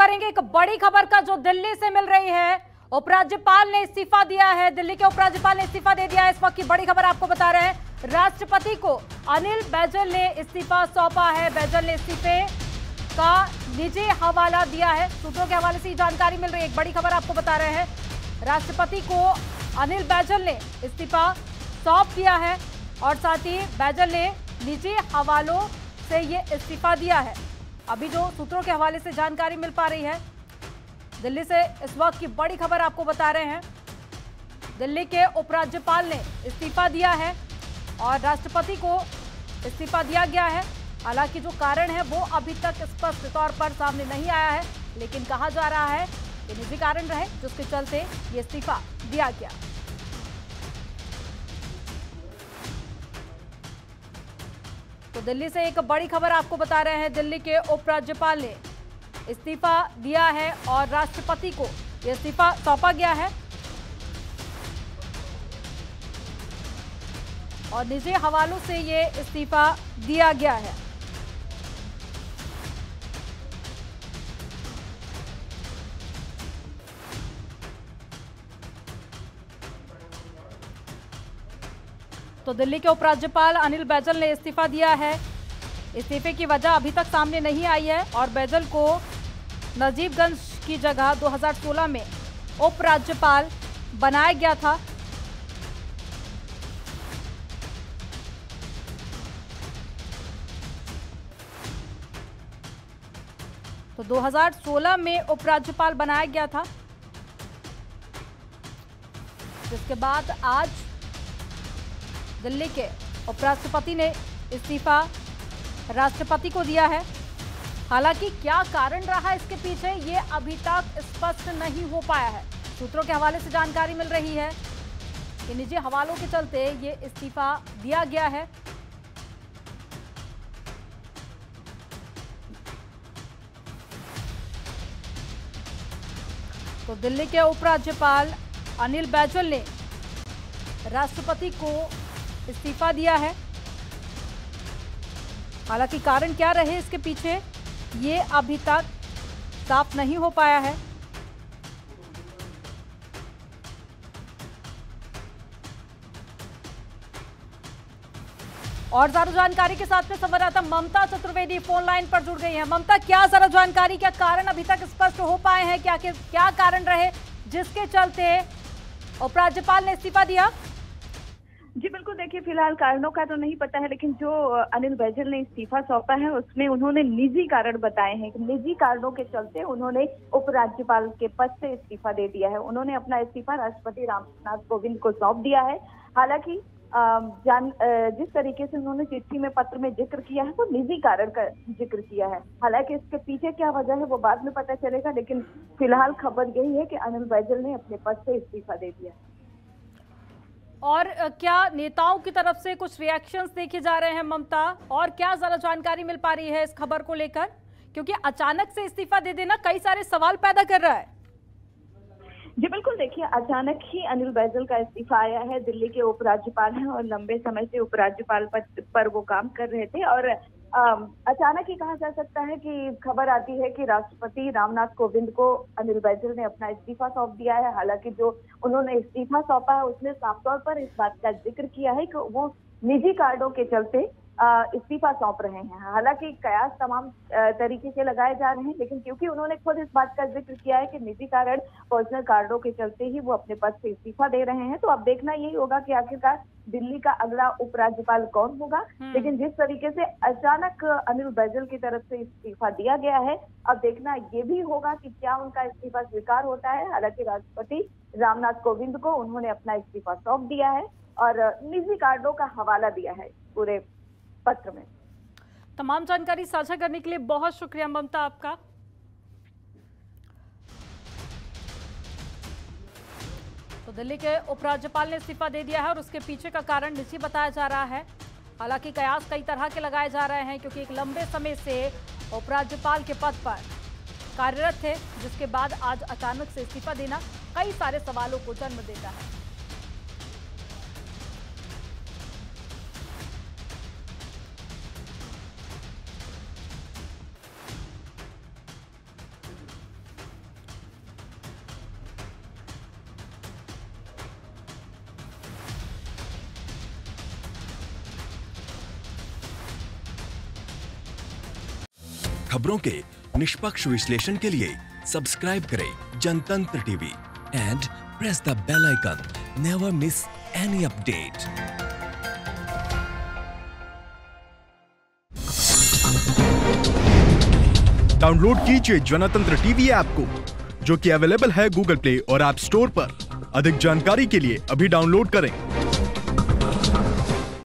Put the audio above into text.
करेंगे एक बड़ी खबर का जो दिल्ली से मिल रही है। उपराज्यपाल ने इस्तीफा दिया है, दिल्ली के उपराज्यपाल ने इस्तीफा दे दिया है। इस वक्त की बड़ी खबर आपको बता रहे हैं, राष्ट्रपति को अनिल बैजल ने इस्तीफा सौंपा है। बैजल ने इस्तीफे का निजी हवाला दिया है। सूत्रों के हवाले से जानकारी मिल रही है, एक बड़ी खबर आपको बता रहे हैं। राष्ट्रपति को अनिल बैजल ने इस्तीफा सौंप दिया है और साथ ही बैजल ने निजी हवालों से ये इस्तीफा दिया है। अभी जो सूत्रों के हवाले से जानकारी मिल पा रही है, दिल्ली से इस वक्त की बड़ी खबर आपको बता रहे हैं। दिल्ली के उपराज्यपाल ने इस्तीफा दिया है और राष्ट्रपति को इस्तीफा दिया गया है। हालांकि जो कारण है वो अभी तक स्पष्ट तौर पर सामने नहीं आया है, लेकिन कहा जा रहा है कि निजी कारण रहे जिसके चलते ये इस्तीफा दिया गया। तो दिल्ली से एक बड़ी खबर आपको बता रहे हैं, दिल्ली के उपराज्यपाल ने इस्तीफा दिया है और राष्ट्रपति को यह इस्तीफा सौंपा गया है और निजी हवालों से ये इस्तीफा दिया गया है। तो दिल्ली के उपराज्यपाल अनिल बैजल ने इस्तीफा दिया है। इस्तीफे की वजह अभी तक सामने नहीं आई है और बैजल को नजीबगंज की जगह 2016 में उपराज्यपाल बनाया गया था। तो 2016 में उपराज्यपाल बनाया गया था, जिसके बाद आज दिल्ली के उपराष्ट्रपति ने इस्तीफा राष्ट्रपति को दिया है। हालांकि क्या कारण रहा इसके पीछे ये अभी तक स्पष्ट नहीं हो पाया है। सूत्रों के हवाले से जानकारी मिल रही है कि निजी हवालों के चलते ये इस्तीफा दिया गया है। तो दिल्ली के उपराज्यपाल अनिल बैजल ने राष्ट्रपति को इस्तीफा दिया है। हालांकि कारण क्या रहे इसके पीछे ये अभी तक साफ नहीं हो पाया है। और ज्यादा जानकारी के साथ में संवाददाता ममता चतुर्वेदी फोन लाइन पर जुड़ गई हैं। ममता, क्या जरा जानकारी, क्या कारण अभी तक स्पष्ट हो पाए हैं? क्या कारण रहे जिसके चलते उपराज्यपाल ने इस्तीफा दिया? जी बिल्कुल, देखिए फिलहाल कारणों का तो नहीं पता है, लेकिन जो अनिल बैजल ने इस्तीफा सौंपा है उसमें उन्होंने निजी कारण बताए हैं कि निजी कारणों के चलते उन्होंने उपराज्यपाल के पद से इस्तीफा दे दिया है। उन्होंने अपना इस्तीफा राष्ट्रपति रामनाथ कोविंद को सौंप दिया है। हालांकि जिस तरीके से उन्होंने चिट्ठी में पत्र में जिक्र किया है वो निजी कारण का जिक्र किया है। हालांकि इसके पीछे क्या वजह है वो बाद में पता चलेगा, लेकिन फिलहाल खबर यही है कि अनिल बैजल ने अपने पद से इस्तीफा दे दिया। और क्या नेताओं की तरफ से कुछ रिएक्शंस देखे जा रहे हैं ममता? और क्या जरा जानकारी मिल पा रही है इस खबर को लेकर, क्योंकि अचानक से इस्तीफा दे देना कई सारे सवाल पैदा कर रहा है। जी बिल्कुल, देखिए अचानक ही अनिल बैजल का इस्तीफा आया है। दिल्ली के उपराज्यपाल हैं और लंबे समय से उपराज्यपाल पद पर वो काम कर रहे थे और अचानक ही कहा जा सकता है कि खबर आती है कि राष्ट्रपति रामनाथ कोविंद को अनिल बैजल ने अपना इस्तीफा सौंप दिया है। हालांकि जो उन्होंने इस्तीफा सौंपा है उसने साफ तौर पर इस बात का जिक्र किया है कि वो निजी कारणों के चलते इस्तीफा सौंप रहे हैं। हालांकि कयास तमाम तरीके से लगाए जा रहे हैं, लेकिन क्योंकि उन्होंने खुद इस बात का जिक्र किया है कि निजी कारण, पर्सनल कारणों के चलते ही वो अपने पद से इस्तीफा दे रहे हैं, तो अब देखना यही होगा कि आखिरकार दिल्ली का अगला उपराज्यपाल कौन होगा। लेकिन जिस तरीके से अचानक अनिल बैजल की तरफ से इस्तीफा दिया गया है, अब देखना ये भी होगा कि क्या उनका इस्तीफा स्वीकार होता है। हालांकि राष्ट्रपति रामनाथ कोविंद को उन्होंने अपना इस्तीफा सौंप दिया है और निजी कारणों का हवाला दिया है पूरे पत्र में। तमाम जानकारी साझा करने के लिए बहुत शुक्रिया ममता आपका। तो दिल्ली के उपराज्यपाल ने इस्तीफा दे दिया है और उसके पीछे का कारण निजी बताया जा रहा है। हालांकि कयास कई तरह के लगाए जा रहे हैं, क्योंकि एक लंबे समय से उपराज्यपाल के पद पर कार्यरत थे, जिसके बाद आज अचानक से इस्तीफा देना कई सारे सवालों को जन्म देता है। खबरों के निष्पक्ष विश्लेषण के लिए सब्सक्राइब करें Janatantra TV and press the bell icon. Never miss any update. Download कीजिए जनतंत्र टीवी ऐप को, जो कि अवेलेबल है गूगल प्ले और ऐप स्टोर पर। अधिक जानकारी के लिए अभी डाउनलोड करें।